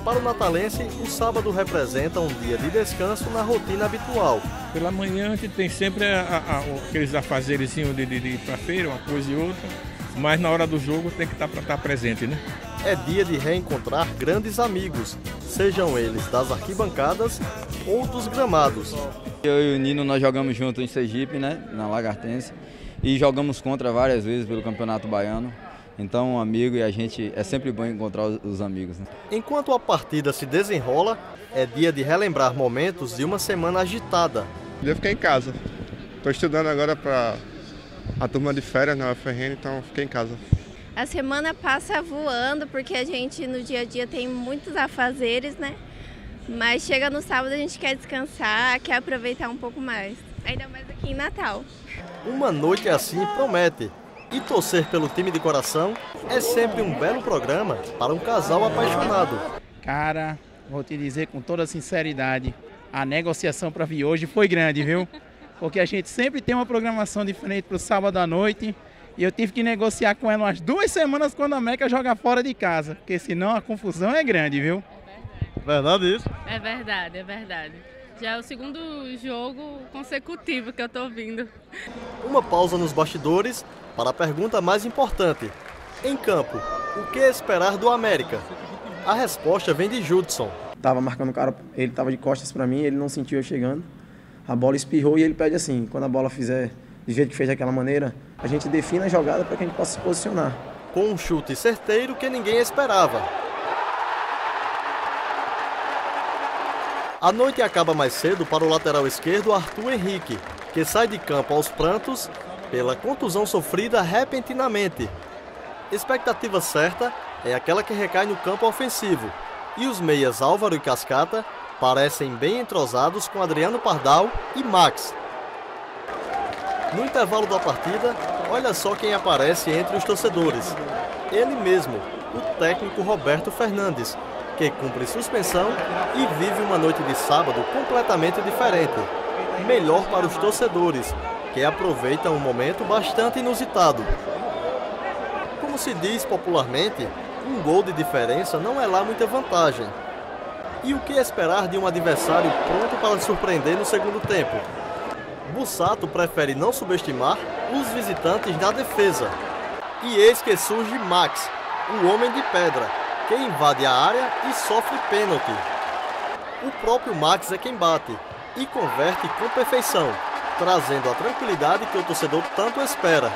Para o natalense, o sábado representa um dia de descanso na rotina habitual. Pela manhã a gente tem sempre aqueles afazerezinhos de ir para feira, uma coisa e outra, mas na hora do jogo tem que estar presente, né? É dia de reencontrar grandes amigos, sejam eles das arquibancadas ou dos gramados. Eu e o Nino, nós jogamos junto em Sergipe, né, na Lagartense, e jogamos contra várias vezes pelo Campeonato Baiano. Então, um amigo e a gente, é sempre bom encontrar os amigos, né? Enquanto a partida se desenrola, é dia de relembrar momentos de uma semana agitada. Eu fiquei em casa. Estou estudando agora para a turma de férias na UFRN, então fiquei em casa. A semana passa voando porque a gente no dia a dia tem muitos afazeres, né? Mas chega no sábado a gente quer descansar, quer aproveitar um pouco mais. Ainda mais aqui em Natal. Uma noite assim promete. E torcer pelo time de coração é sempre um belo programa para um casal apaixonado. Cara, vou te dizer com toda sinceridade, a negociação para vir hoje foi grande, viu? Porque a gente sempre tem uma programação diferente para o sábado à noite. E eu tive que negociar com ela umas 2 semanas quando a América joga fora de casa. Porque senão a confusão é grande, viu? Verdade isso? É verdade, é verdade. Já é o segundo jogo consecutivo que eu tô vindo. Uma pausa nos bastidores para a pergunta mais importante. Em campo, o que esperar do América? A resposta vem de Judson. Tava marcando o cara, ele tava de costas para mim, ele não sentiu eu chegando. A bola espirrou e ele pede assim, quando a bola fizer do jeito que fez daquela maneira, a gente define a jogada para que a gente possa se posicionar. Com um chute certeiro que ninguém esperava. A noite acaba mais cedo para o lateral esquerdo Arthur Henrique, que sai de campo aos prantos pela contusão sofrida repentinamente. Expectativa certa é aquela que recai no campo ofensivo, e os meias Álvaro e Cascata parecem bem entrosados com Adriano Pardal e Max. No intervalo da partida, olha só quem aparece entre os torcedores. Ele mesmo, o técnico Roberto Fernandes, que cumpre suspensão e vive uma noite de sábado completamente diferente. Melhor para os torcedores, que aproveitam um momento bastante inusitado. Como se diz popularmente, um gol de diferença não é lá muita vantagem. E o que esperar de um adversário pronto para surpreender no segundo tempo? Bussato prefere não subestimar os visitantes na defesa. E eis que surge Max, o homem de pedra, que invade a área e sofre pênalti. O próprio Max é quem bate e converte com perfeição, trazendo a tranquilidade que o torcedor tanto espera.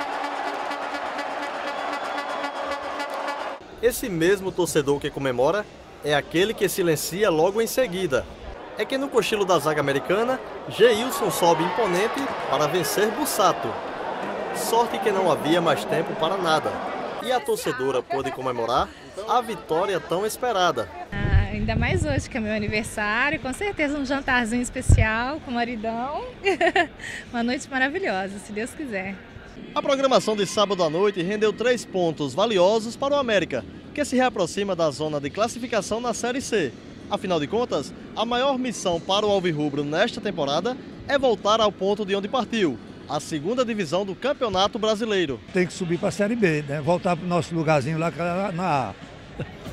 Esse mesmo torcedor que comemora é aquele que silencia logo em seguida. É que no cochilo da zaga americana, Geilson sobe imponente para vencer Bussato. Sorte que não havia mais tempo para nada. E a torcedora pôde comemorar a vitória tão esperada. Ainda mais hoje que é meu aniversário, com certeza um jantarzinho especial com o maridão. Uma noite maravilhosa, se Deus quiser. A programação de sábado à noite rendeu 3 pontos valiosos para o América, que se reaproxima da zona de classificação na Série C. Afinal de contas, a maior missão para o alvirrubro nesta temporada é voltar ao ponto de onde partiu, a 2ª divisão do Campeonato Brasileiro. Tem que subir para a Série B, né? Voltar para o nosso lugarzinho lá na A.